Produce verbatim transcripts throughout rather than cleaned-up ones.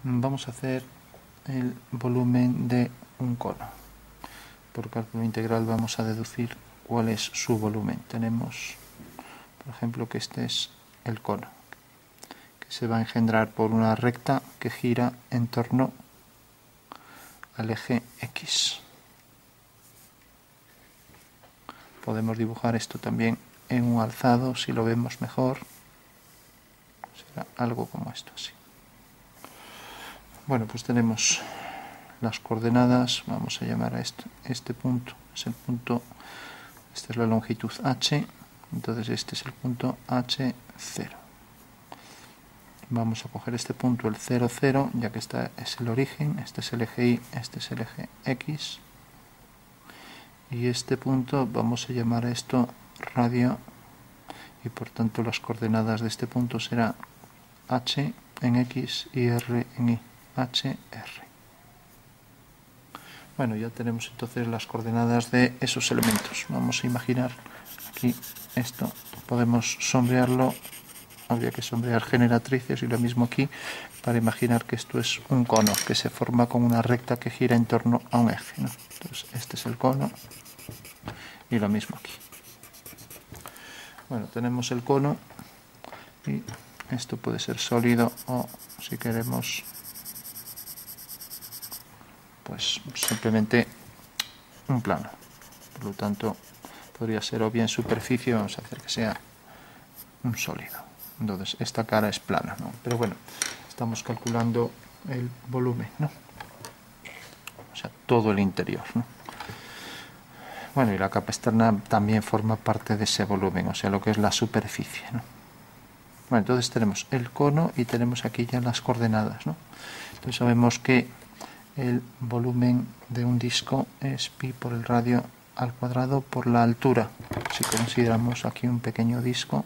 vamos a hacer el volumen de un cono. Por cálculo integral vamos a deducir cuál es su volumen. Tenemos, por ejemplo, que este es el cono, que se va a engendrar por una recta que gira en torno al eje X. Podemos dibujar esto también en un alzado, si lo vemos mejor. Será algo como esto, así. Bueno, pues tenemos las coordenadas, vamos a llamar a este, este punto, es el punto, esta es la longitud H, entonces este es el punto H cero. Vamos a coger este punto, el cero, cero, ya que este es el origen, este es el eje Y, este es el eje X. Y este punto vamos a llamar a esto radio, y por tanto las coordenadas de este punto será H en X y R en Y, H, R. Bueno, ya tenemos entonces las coordenadas de esos elementos. Vamos a imaginar aquí esto, podemos sombrearlo, habría que sombrear generatrices y lo mismo aquí para imaginar que esto es un cono que se forma con una recta que gira en torno a un eje, ¿no? Entonces este es el cono y lo mismo aquí. Bueno, tenemos el cono y esto puede ser sólido o, si queremos, pues simplemente un plano. Por lo tanto, podría ser o bien superficie, vamos a hacer que sea un sólido. Entonces, esta cara es plana, ¿no? Pero bueno, estamos calculando el volumen, ¿no? O sea, todo el interior, ¿no? Bueno, y la capa externa también forma parte de ese volumen, o sea, lo que es la superficie, ¿no? Bueno, entonces tenemos el cono y tenemos aquí ya las coordenadas, ¿no? Entonces sabemos que el volumen de un disco es pi por el radio al cuadrado por la altura. Si consideramos aquí un pequeño disco,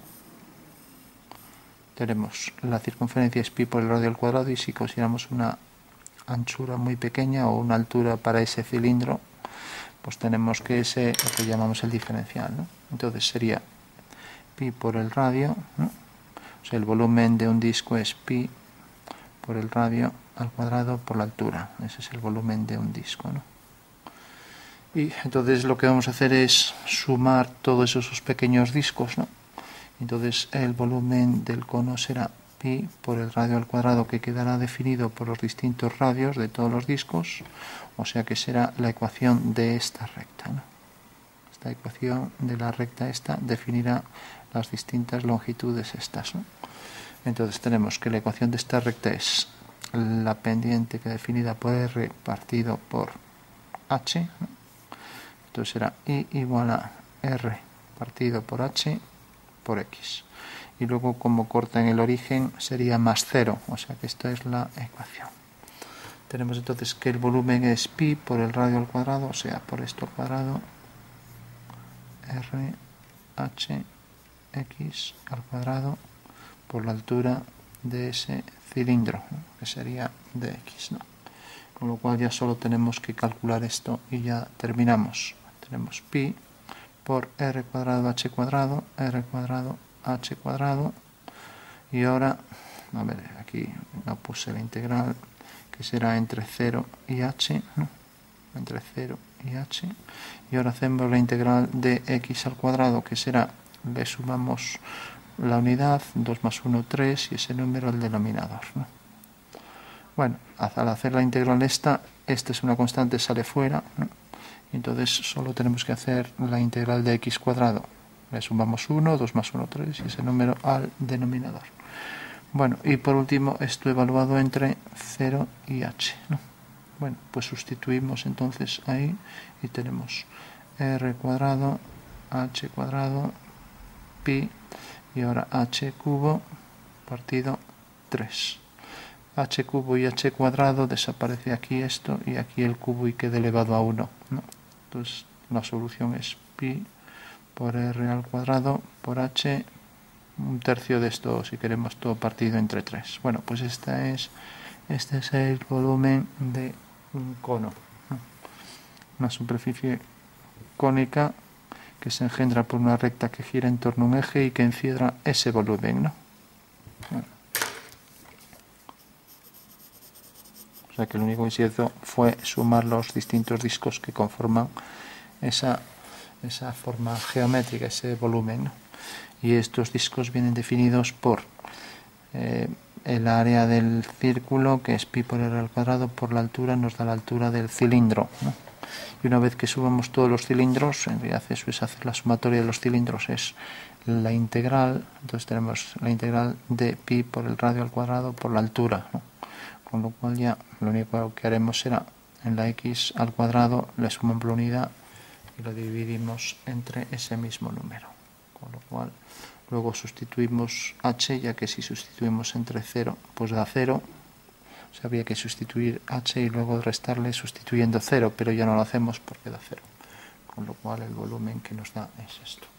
tenemos la circunferencia es pi por el radio al cuadrado, y si consideramos una anchura muy pequeña o una altura para ese cilindro, pues tenemos que ese lo que llamamos el diferencial, ¿no? Entonces sería pi por el radio, ¿no? O sea, el volumen de un disco es pi por el radio al cuadrado por la altura. Ese es el volumen de un disco, ¿no? Y entonces lo que vamos a hacer es sumar todos esos pequeños discos, ¿no? Entonces el volumen del cono será pi por el radio al cuadrado, que quedará definido por los distintos radios de todos los discos, o sea que será la ecuación de esta recta, ¿no? Esta ecuación de la recta esta definirá las distintas longitudes estas, ¿no? Entonces tenemos que la ecuación de esta recta es la pendiente que definida por R partido por H, ¿no? Entonces será I igual a R partido por H por X. Y luego, como corta en el origen, sería más cero, o sea que esta es la ecuación. Tenemos entonces que el volumen es pi por el radio al cuadrado, o sea, por esto al cuadrado, R, H, X al cuadrado por la altura de ese cilindro, ¿no? Que sería dx, ¿no? Con lo cual ya solo tenemos que calcular esto y ya terminamos. Tenemos pi por r cuadrado h cuadrado, r cuadrado h cuadrado, y ahora, a ver, aquí no puse la integral, que será entre cero y h, ¿no? Entre cero y h, y ahora hacemos la integral de x al cuadrado, que será, le sumamos la unidad, dos más uno, tres, y ese número el denominador, ¿no? Bueno, al hacer la integral esta, esta es una constante, sale fuera, ¿no? Y entonces solo tenemos que hacer la integral de x cuadrado. Le sumamos uno, dos más uno, tres, y ese número al denominador. Bueno, y por último, esto evaluado entre cero y h, ¿no? Bueno, pues sustituimos entonces ahí y tenemos r cuadrado, h cuadrado, pi, y ahora h cubo partido tres. H cubo y h cuadrado, desaparece aquí esto y aquí el cubo y queda elevado a uno, ¿no? Entonces la solución es pi por r al cuadrado por h, un tercio de esto si queremos todo partido entre tres. Bueno, pues esta es, este es el volumen de un cono, ¿no? Una superficie cónica que se engendra por una recta que gira en torno a un eje y que encierra ese volumen, ¿no? Bueno. sea que lo único que se hizo fue sumar los distintos discos que conforman esa, esa forma geométrica, ese volumen, ¿no? Y estos discos vienen definidos por eh, el área del círculo, que es pi por r al cuadrado, por la altura, nos da la altura del cilindro, ¿no? Y una vez que subamos todos los cilindros, en realidad eso es hacer la sumatoria de los cilindros, es la integral, entonces tenemos la integral de pi por el radio al cuadrado por la altura, ¿no? Con lo cual ya lo único que haremos será en la x al cuadrado le sumamos la unidad y lo dividimos entre ese mismo número, con lo cual luego sustituimos h, ya que si sustituimos entre cero pues da cero. O sea, habría que sustituir h y luego restarle sustituyendo cero, pero ya no lo hacemos porque da cero, con lo cual el volumen que nos da es esto.